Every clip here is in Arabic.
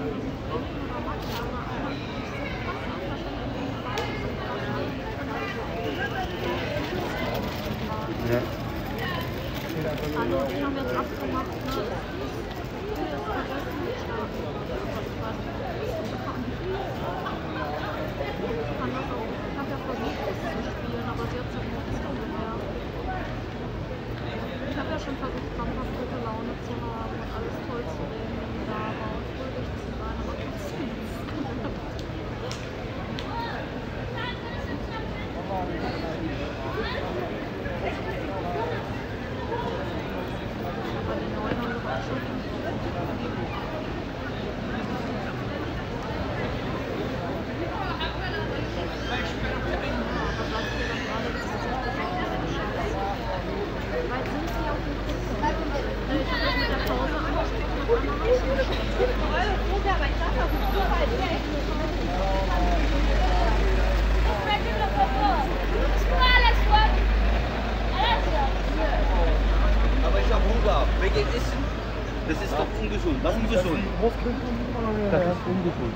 Ja. Also die haben jetzt abgemacht, ne? Ich habe ja versucht, das zu spielen, aber sie hat es nicht mehr. Ich habe ja schon versucht, krampfhaft gute Laune zu haben und alles toll zu reden, wenn die da war und fröhlich zu sein, aber trotzdem nichts. Aber die Neuen haben doch auch schon. Aber ich habe Hunger. Wegen Essen. Das ist doch ungesund. Was ist ungesund? Das ist ungesund.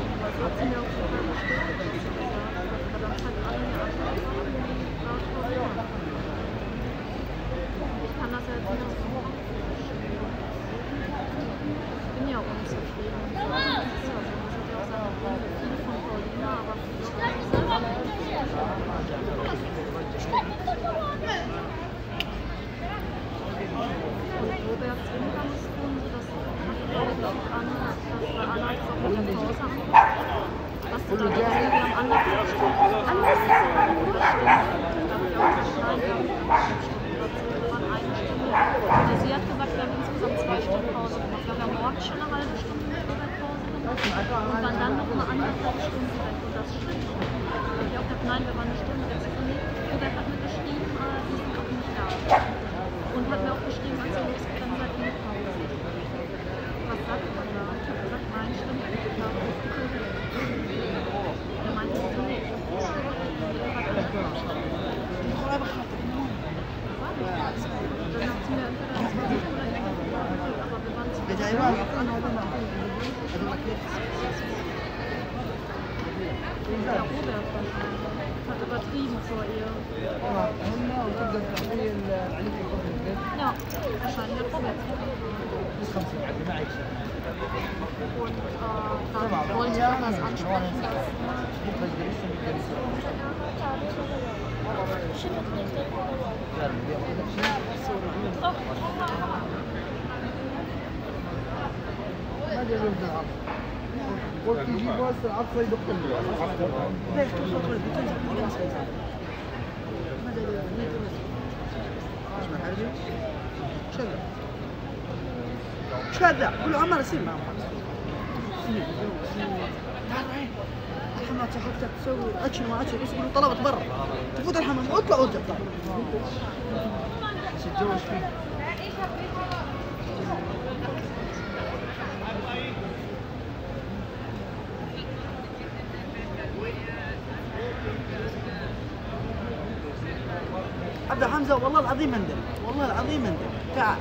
Ich kann das ja jetzt nicht so machen. Ich bin ja unzufrieden. Das ist ja so. Das hat ja auch seine Gründe. Viel von Paulina, aber viel von sich selber. Und Robert Zwinger muss tun, sodass Anna jetzt auch mit der Pause anguckt. Was du da gesehen wir haben anderthalb Stunden. Alles ist Also sie hat gesagt, wir haben insgesamt 2 Stunden Pause gemacht. Wir haben morgen schon eine halbe Stunde Pause gemacht und waren dann noch eine anderthalb Stunden weg. Und das stimmt. Und ich auch gesagt, nein, wir waren eine Stunde weg. Robert hat mir geschrieben, sie sind auch nicht da. Und hat mir auch geschrieben, als ihr losgeht, dann seid ihr mit Pause. Was sagt man da? Ich habe gesagt, nein, stimmt nicht. Er meinte, sie sind nicht. Dann hat sie mir entweder das war nicht oder ich aber wir waren zu ja, Robert hat übertrieben vor ihr. Ja, wahrscheinlich hat Robert und dann wollte ich etwas ansprechen. قلت يجيب واسطة العطفة يدخل ليش توصل بتنزل بالجنس شو هذا؟ كله عمال يصير معهم الحمام تحطك تسوي اكشن ما اكشن يقولوا طلبت برا تفوت الحمام اطلع وارجع تتجوز فيه عبد حمزة والله العظيم مندل والله العظيم مندل تعال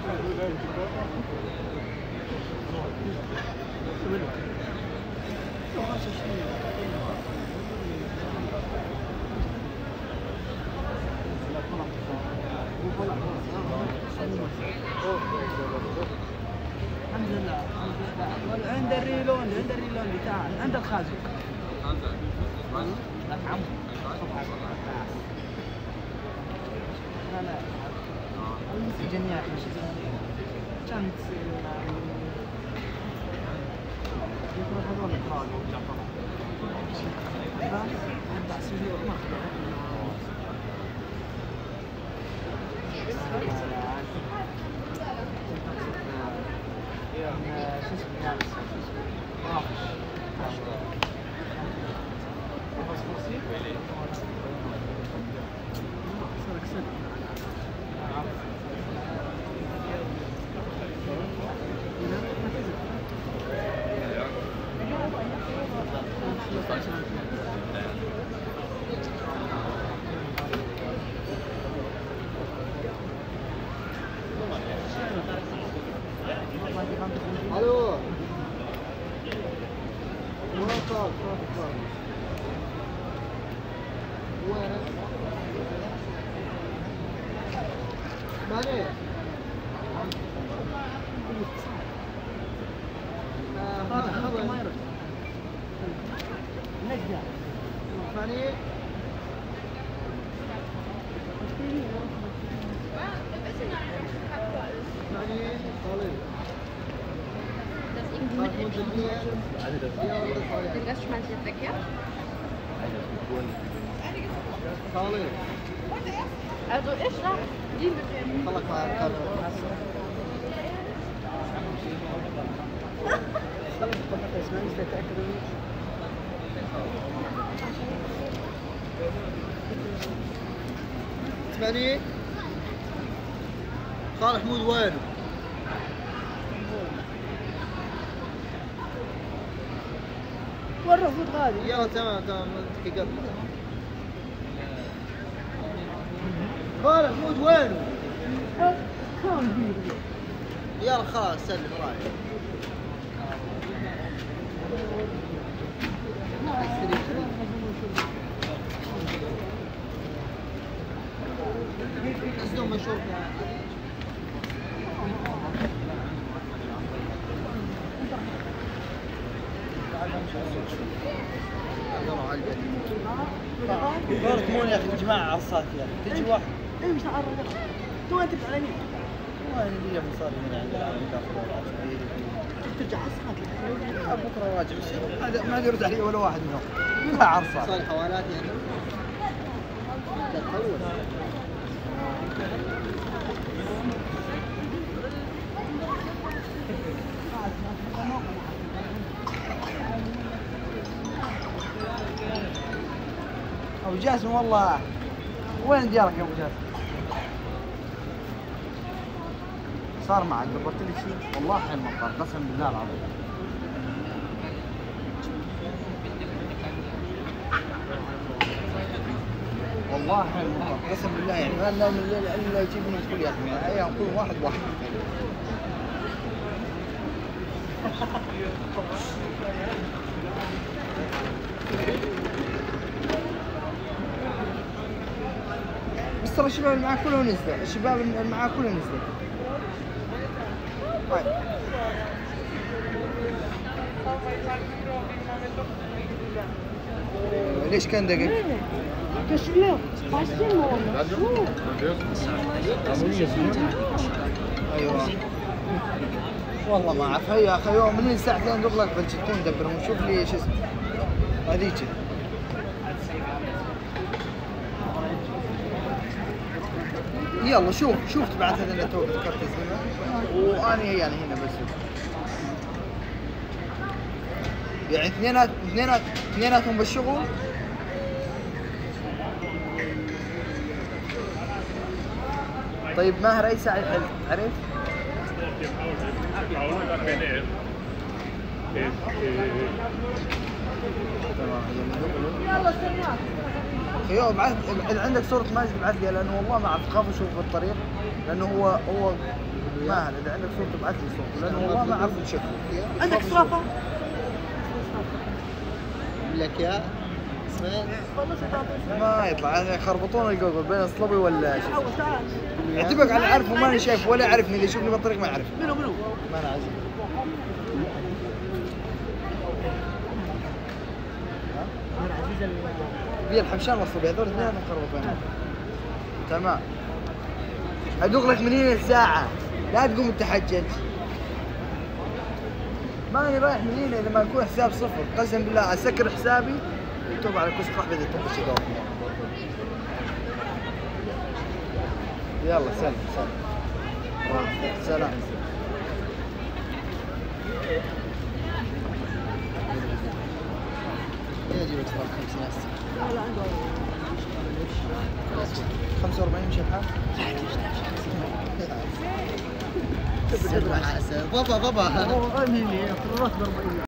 الحمد لله عند الريلون تعال عند الخازوق عمو لا جميع كانت يروح هذول الخال Hallo. ما يرد. نجدة. ثاني. Den Rest schmeiß ich jetzt weg, ja? Also ich noch die mit dem... ثمانية. صالح حمود وينه؟ وين الرفض غالي؟ يلا تمام دقيقة. صالح حمود وينه؟ يلا خلاص سلم رايح. اسلوب مشهور يركمون يا اخي الجماعه عرصات يا اخي تجي واحد اي مش عارف تو انت على مين؟ والله اللي مصاري من عندنا ترجع عرصات بكره راجع هذا ما يرد علي ولا واحد منهم لا عرصات صار حوالات يعني تطول ابو جاسم والله وين ديارك يا ابو جاسم؟ صار معك دبرت لي شيء والله حي المطار قسم بالله العظيم والله حي المطار قسم بالله يعني ما ننام الليل الا يجيبني الكل ياخذ معي نكون واحد بس ترى الشباب اللي معاه كلهم نزلوا، الشباب اللي معاه كلهم نزلوا. طيب. ليش كان دقيق؟ ايوه والله ما اعرف هيا اخي يوم من ساعتين دغلك بنشتون ندبرهم شوف لي شو اسمه هذيك يلا شوف تبعت لنا تو ذكرت اسمها واني يعني هنا بس يعني اثنيناتهم بالشغل طيب ماهر اي ساعه يحل عرفت؟ يلا استناك اخي ابعث عندك صورة ماجد ابعث لي لانه والله ما اعرف اخاف اشوف بالطريق لانه هو ماهر اذا عندك صورة ابعث لي صورة لانه والله ما اعرف شكله عندك صرافة؟ لك يا اسمعين ما يطلع يخربطون الجوجل بين الصلبي ولا شيء اعتبرك انا عارفه ماني شايف ولا يعرفني اذا يشوفني بالطريق ما يعرف منو ما انا عازم بيا الحبشان والصبي هذول اثنين مخربطين تمام ادوق لك من هنا الساعة لا تقوم تحجج ماني رايح من هنا اذا ما يكون حساب صفر قسم بالله اسكر حسابي يكتب على كوس قحبة اذا تبغى شيء يلا سلام اجيب لك 50 هسه لا عنده 45 مشي الحال؟ لا بابا